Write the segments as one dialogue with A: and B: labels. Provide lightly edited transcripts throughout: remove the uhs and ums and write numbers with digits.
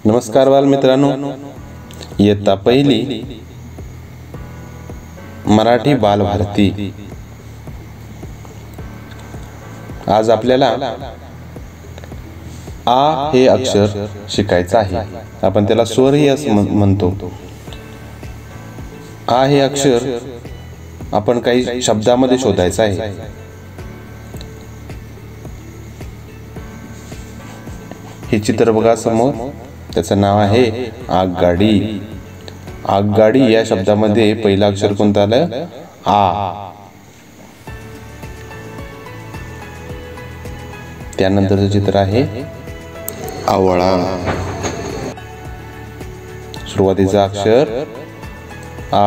A: नमस्कार बालमित्रांनो, इयत्ता पहिली मराठी बालभारती। आज आपल्याला आ हे अक्षर शिकायचं आहे। आपण त्याला स्वर ही असं म्हणतो। आ हे अक्षर आपण काही शब्दामध्ये शोधायचं आहे। हे चित्र बघा समोर, त्याचं नाव आहे आगगाडी। आगगाडी या शब्दामध्ये पहिला अक्षर कोणतं आलं? आ। त्यानंतरचं चित्र आहे आवळा। सुरुवातीचा अक्षर आ।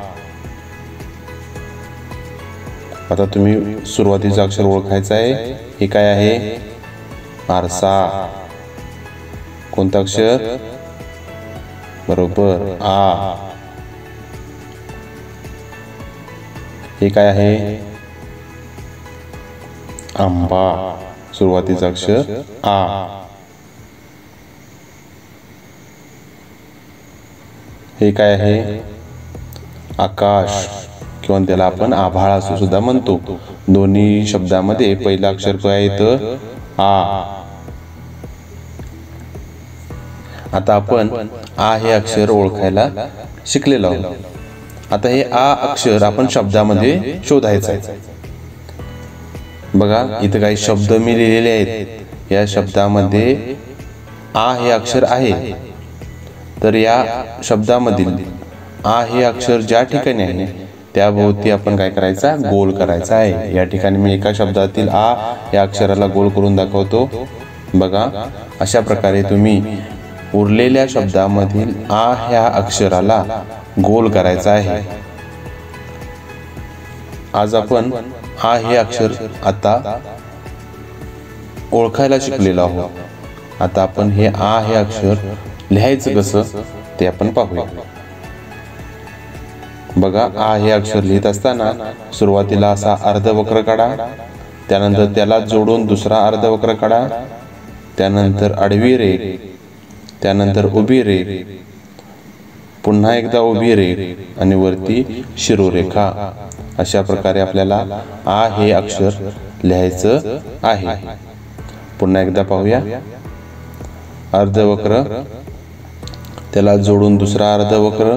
A: आता तुम्ही सुरुवातीचं अक्षर ओळखायचं आहे। हे काय आहे? आरसा। कोणतं अक्षर? बरोबर, आ। हे काय आहे? आंबा। सुरुवातीचा अक्षर आ। हे काय आहे? आकाश, किंवा त्याला आपण आभाळ असं सुद्धा म्हणतो। दोन्ही शब्दामध्ये पहिला अक्षर काय येतं? आ। आता आपण आ हे अक्षर ओळखायला शिकलेलो आहोत। आता हे आ अक्षर आपण शब्दामध्ये शोधायचं आहे। बघा, इथे काही शब्द मी लिहिलेले आहेत। या शब्दामध्ये आ हे अक्षर आहे, तर या शब्दामधील आ हे अक्षर ज्या ठिकाणी आहे त्याभोवती आपण काय करायचा? गोल करायचा आहे। या ठिकाणी मी एका शब्दातील आ या अक्षराला गोल करून दाखवतो। बघा, अशा प्रकारे तुम्ही उरलेल्या शब्दामधील आ ह्या अक्षराला गोल करायचा आहे। आज आपण आ हे अक्षर आता ओळखायला शिकलेलो आहोत। आता आपण हे आ हे अक्षर लिहायचं कसं ते आपण पाहूया। बघा, आ हे अक्षर लिहित असताना सुरुवातीला असा अर्धवक्र काढा, त्यानंतर त्याला जोडून दुसरा अर्धवक्र काढा, त्यानंतर आडवी रेघ, त्यानंतर उभी रेघ, पुन्हा एकदा उभी रेघ आणि वरती शिरोरेखा। अशा प्रकारे आपल्याला आ हे अक्षर लिहायचं आहे। पुन्हा एकदा पाहूया। अर्धवक्र, त्याला जोडून दुसरा अर्धवक्र,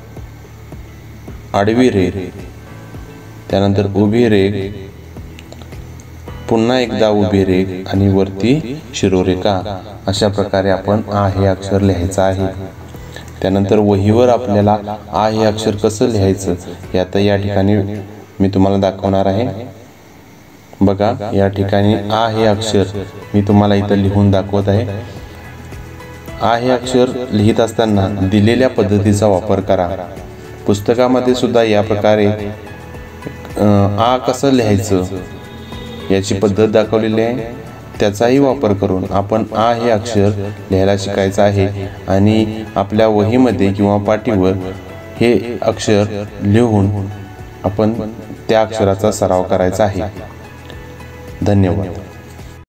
A: आडवी रेघ, त्यानंतर उभी रेघ, पुन्हा एकदा उभी रेघ आणि वरती शिरोरेखा। अशा प्रकारे आपण आ हे अक्षर लिहायचं आहे। त्यानंतर वहीवर आपल्याला आ हे अक्षर कसं लिहायचं हे आता या ठिकाणी मी तुम्हाला दाखवणार आहे। बघा, या ठिकाणी आ हे अक्षर मी तुम्हाला इथं लिहून दाखवत आहे। आ हे अक्षर लिहित असताना दिलेल्या पद्धतीचा वापर करा। पुस्तकामध्ये सुद्धा या प्रकारे आ कसं लिहायचं याची पद्धत दाखवलेली आहे। त्याचाही वापर करून आपण आ हे अक्षर लिहायला शिकायचं आहे आणि आपल्या वहीमध्ये किंवा पाटीवर हे अक्षर लिहून आपण त्या अक्षराचा सराव करायचा आहे। धन्यवाद।